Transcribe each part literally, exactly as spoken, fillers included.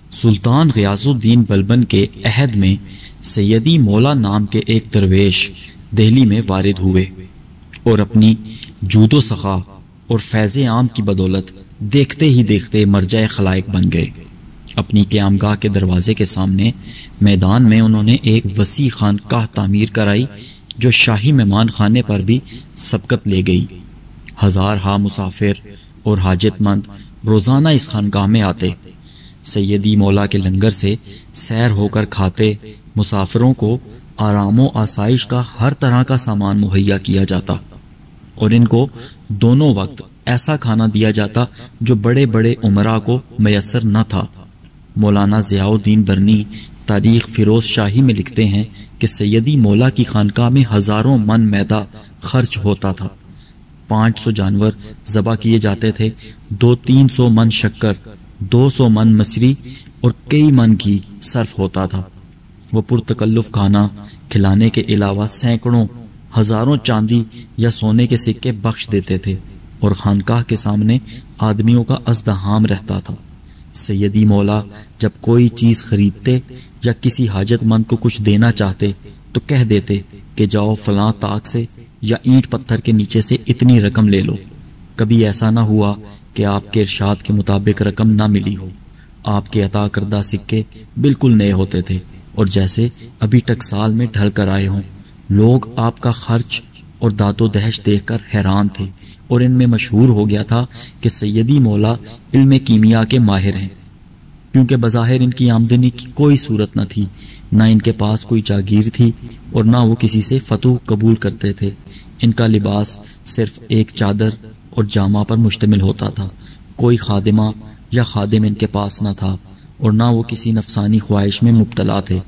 سلطان غیاث الدین بلبن کے عہد میں سیدی مولا نام کے ایک درویش دہلی میں وارد ہوئے اور اپنی جود و سخا اور فیض عام کی بدولت دیکھتے ہی دیکھتے مرجع خلائق بن گئے۔ اپنی قیامگاہ کے دروازے کے سامنے میدان میں انہوں نے ایک وسیع خانقاہ تعمیر کرائی جو شاہی مہمان خانے پر بھی سبقت لے گئی۔ ہزار ہا مسافر اور حاجت مند روزانہ اس خانقاہ میں آتے، سیدی مولا کے لنگر سے سیر ہو کر کھاتے، مسافروں کو آرام و آسائش کا ہر طرح کا سامان مہیا کیا جاتا اور ان کو دونوں وقت ایسا کھانا دیا جاتا جو بڑے بڑے عمراء کو میسر نہ تھا۔ مولانا ضیاء الدین برنی تاریخ فیروز شاہی میں لکھتے ہیں کہ سیدی مولا کی خانقاہ میں ہزاروں من میدہ خرچ ہوتا تھا، پانچ سو جانور ذبح کیے جاتے تھے، دو تین سو من شکر، دو سو من مصری اور کئی من گھی صرف ہوتا تھا۔ وہ پرتکلف کھانا کھلانے کے علاوہ سینکڑوں ہزاروں چاندی یا سونے کے سکے بخش دیتے تھے اور خانقاہ کے سامنے آدمیوں کا ازدحام رہتا تھا۔ سیدی مولا جب کوئی چیز خریدتے یا کسی حاجت مند کو کچھ دینا چاہتے تو کہہ دیتے کہ جاؤ فلاں طاق سے یا اینٹ پتھر کے نیچے سے اتنی رقم لے لو۔ کبھی ایسا نہ ہوا کہ آپ کے ارشاد کے مطابق رقم نہ ملی ہو۔ آپ کے عطا کردہ سکے بالکل نئے ہوتے تھے اور جیسے ابھی ٹکسال میں ڈھل کر آئے ہوں۔ لوگ آپ کا خرچ اور داد و دہش دیکھ کر حیران تھے اور ان میں مشہور ہو گیا تھا کہ سیدی مولا علم کیمیا کے ماہر ہیں، کیونکہ بظاہر ان کی آمدنی کی کوئی صورت نہ تھی، نہ ان کے پاس کوئی جاگیر تھی اور نہ وہ کسی سے فتوح قبول کرتے تھے۔ ان کا لباس صرف ایک چادر اور جامہ پر مشتمل ہوتا تھا، کوئی خادمہ یا خادم ان کے پاس نہ تھا اور نہ وہ کسی نفسانی خواہش میں مبتلا تھے۔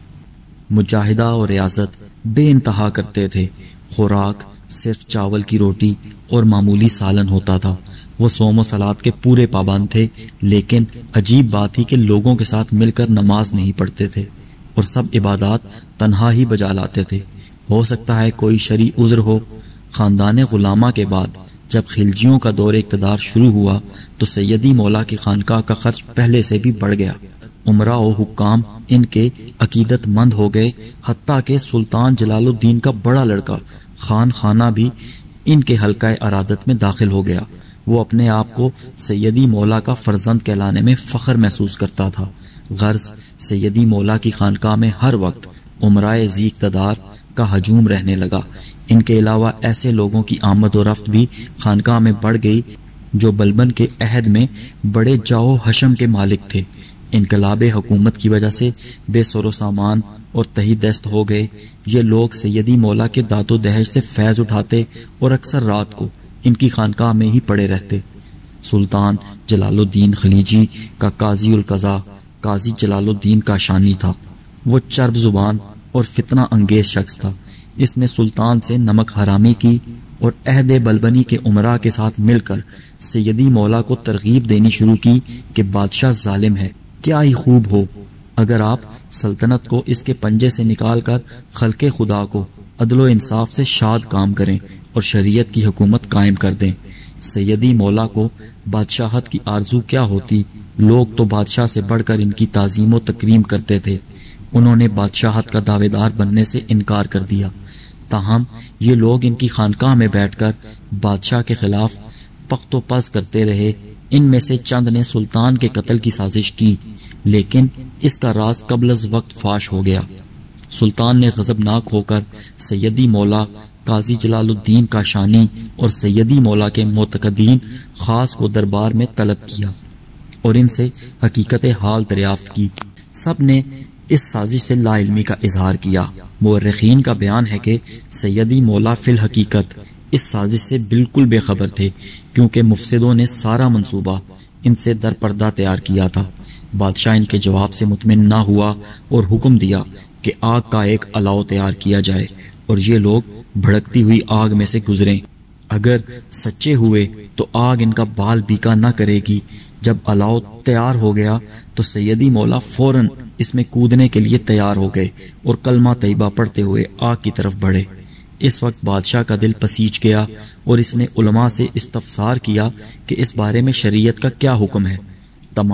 مجاہدہ اور ریاضت بے انتہا کرتے تھے۔ خوراک صرف چاول کی روٹی اور معمولی سالن ہوتا تھا۔ وہ صوم و صلات کے پورے پابند تھے، لیکن عجیب بات تھی کہ لوگوں کے ساتھ مل کر نماز نہیں پڑھتے تھے اور سب عبادات تنہا ہی بجا لاتے تھے۔ ہو سکتا ہے کوئی شرعی عذر ہو۔ خاندان غلامہ کے بعد جب خلجیوں کا دور اقتدار شروع ہوا تو سیدی مولا کی خانقاہ کا خرچ پہلے سے بھی بڑھ گیا۔ عمراء و حکام ان کے عقیدت مند ہو گئے، حتیٰ کہ سلطان جلال الدین کا بڑا لڑکا خان خانہ بھی ان کے حلقہ ارادت میں داخل ہو گیا۔ وہ اپنے آپ کو سیدی مولا کا فرزند کہلانے میں فخر محسوس کرتا تھا۔ غرض سیدی مولا کی خانقاہ میں ہر وقت عمراء ذی اقتدار کا ہجوم رہنے لگا۔ ان کے علاوہ ایسے لوگوں کی آمد و رفت بھی خانقاہ میں بڑھ گئی جو بلبن کے عہد میں بڑے جاؤ حشم کے مالک تھے۔ انقلاب حکومت کی وجہ سے بے سر و سامان اور تہی دست ہو گئے۔ یہ لوگ سیدی مولا کے داد و دہش سے فیض اٹھاتے اور اکثر رات کو ان کی خانقاہ میں ہی پڑے رہتے۔ سلطان جلال الدین خلیجی کا قاضی القضاء قاضی جلال الدین کاشانی تھا۔ وہ چرب زبان اور فتنہ انگیز شخص تھا۔ اس نے سلطان سے نمک حرامی کی اور عہد بلبنی کے عمراء کے ساتھ مل کر سیدی مولا کو ترغیب دینی شروع کی کہ بادشاہ ظالم ہے، کیا ہی خوب ہو اگر آپ سلطنت کو اس کے پنجے سے نکال کر خلق خدا کو عدل و انصاف سے شاد کام کریں اور شریعت کی حکومت قائم کر دیں۔ سیدی مولا کو بادشاہت کی آرزو کیا ہوتی، لوگ تو بادشاہ سے بڑھ کر ان کی تعظیم و تکریم کرتے تھے۔ انہوں نے بادشاہت کا دعوے دار بننے سے انکار کر دیا، تاہم یہ لوگ ان کی خانقاہ میں بیٹھ کر بادشاہ کے خلاف پخت و پز کرتے رہے۔ ان میں سے چند نے سلطان کے قتل کی سازش کی، لیکن اس کا راز قبل از وقت فاش ہو گیا۔ سلطان نے غضبناک ہو کر سیدی مولا قاضی جلال الدین کاشانی اور سیدی مولا کے معتقدین خاص کو دربار میں طلب کیا اور ان سے حقیقت حال دریافت کی۔ سب نے اس سازش سے لا علمی کا اظہار کیا۔ مورخین کا بیان ہے کہ سیدی مولا فی الحقیقت اس سازش سے بالکل بے خبر تھے، کیونکہ مفسدوں نے سارا منصوبہ ان سے در پردہ تیار کیا تھا۔ بادشاہ ان کے جواب سے مطمئن نہ ہوا اور حکم دیا کہ آگ کا ایک الاؤ تیار کیا جائے اور یہ لوگ بھڑکتی ہوئی آگ میں سے گزریں۔ اگر سچے ہوئے تو آگ ان کا بال بیکا نہ کرے گی۔ جب الاؤ تیار ہو گیا تو سیدی مولا فوراً اس میں کودنے کے لیے تیار ہو گئے اور کلمہ طیبہ پڑھتے ہوئے آگ کی طرف بڑھے۔ اس وقت بادشاہ کا دل پسیج گیا اور اس نے علماء سے استفسار کیا کہ اس بارے میں شریعت کا کیا حکم ہے۔ تمام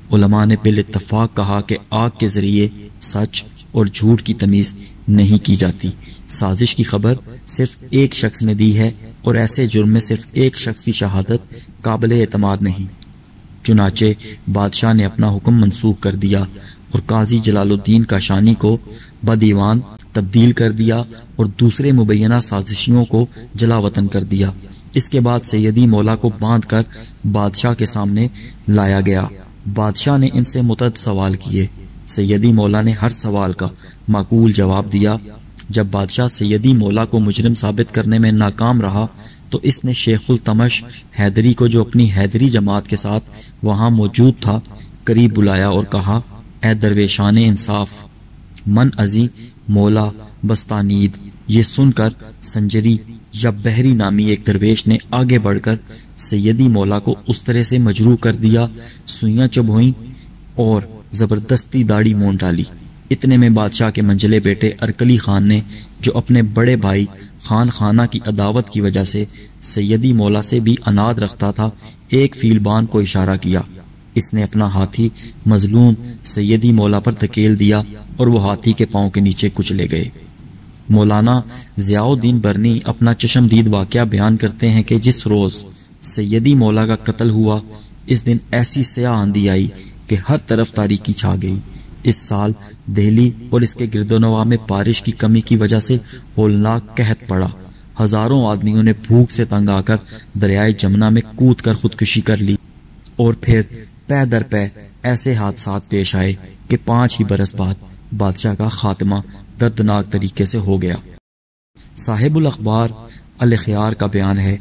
علماء نے بال اتفاق کہا کہ آگ کے ذریعے سچ اور جھوٹ کی تمیز نہیں کی جاتی۔ سازش کی خبر صرف ایک شخص نے دی ہے اور ایسے جرم میں صرف ایک شخص کی شہادت قابل اعتماد نہیں۔ چنانچہ بادشاہ نے اپنا حکم منسوخ کر دیا اور قاضی جلال الدین کاشانی کو بدیوان تبدیل کر دیا اور دوسرے مبینہ سازشیوں کو جلا وطن کر دیا۔ اس کے بعد سیدی مولا کو باندھ کر بادشاہ کے سامنے لایا گیا۔ بادشاہ نے ان سے متعدد سوال کیے۔ سیدی مولا نے ہر سوال کا معقول جواب دیا۔ جب بادشاہ سیدی مولا کو مجرم ثابت کرنے میں ناکام رہا تو اس نے شیخ التمش حیدری کو، جو اپنی حیدری جماعت کے ساتھ وہاں موجود تھا، قریب بلایا اور کہا، اے درویشان انصاف، من ازی مولا بستانید۔ یہ سن کر سنجری یا بحری نامی ایک درویش نے آگے بڑھ کر سیدی مولا کو اس طرح سے مجروح کر دیا، سوئیاں چبھ ہوئیں اور زبردستی داڑھی مون ڈالی۔ اتنے میں بادشاہ کے منجلے بیٹے ارکلی خان نے، جو اپنے بڑے بھائی خان خانہ کی عداوت کی وجہ سے سیدی مولا سے بھی اناد رکھتا تھا، ایک فیلبان کو اشارہ کیا۔ اس نے اپنا ہاتھی مظلوم سیدی مولا پر دھکیل دیا اور وہ ہاتھی کے پاؤں کے نیچے کچلے گئے۔ مولانا ضیاء الدین برنی اپنا چشمدید واقعہ بیان کرتے ہیں کہ جس روز سیدی مولا کا قتل ہوا، اس دن ایسی سیاہ آندھی آئی کہ ہر طرف تاریکی چھا گئی۔ اس سال دہلی اور اس کے گرد و نواح میں بارش کی کمی کی وجہ سے ہولناک قحط پڑا۔ ہزاروں آدمیوں نے بھوک سے تنگ آ کر دریائے جمنا میں کود کر خودکشی کر لی، اور پھر پے در پے ایسے حادثات پیش آئے کہ پانچ ہی برس بعد بادشاہ کا خاتمہ دردناک طریقے سے ہو گیا۔ صاحب الاخبار الخیار کا بیان ہے،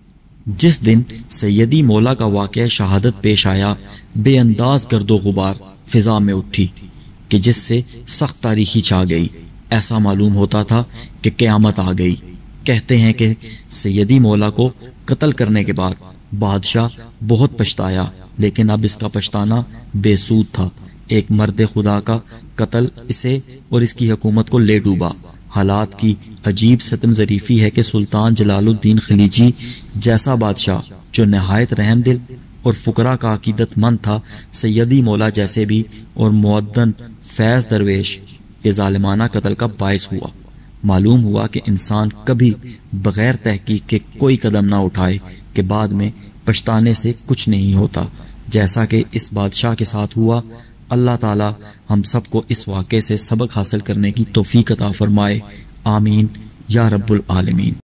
جس دن سیدی مولا کا واقعہ شہادت پیش آیا، بے انداز گرد و غبار فضا میں اٹھی کہ جس سے سخت تاریخی چھا گئی۔ ایسا معلوم ہوتا تھا کہ قیامت آ گئی۔ کہتے ہیں کہ سیدی مولا کو قتل کرنے کے بعد بادشاہ بہت پچھتایا، لیکن اب اس کا پچھتانا بے سود تھا۔ ایک مرد خدا کا قتل اسے اور اس کی حکومت کو لے ڈوبا۔ حالات کی عجیب ستم ظریفی ہے کہ سلطان جلال الدین خلیجی جیسا بادشاہ، جو نہایت رحم دل اور فقراء کا عقیدت مند تھا، سیدی مولا جیسے بھی اور معدن فیض درویش کے ظالمانہ قتل کا باعث ہوا۔ معلوم ہوا کہ انسان کبھی بغیر تحقیق کے کوئی قدم نہ اٹھائے کہ بعد میں پچھتانے سے کچھ نہیں ہوتا، جیسا کہ اس بادشاہ کے ساتھ ہوا۔ اللہ تعالی ہم سب کو اس واقعے سے سبق حاصل کرنے کی توفیق عطا فرمائے، آمین یا رب العالمین۔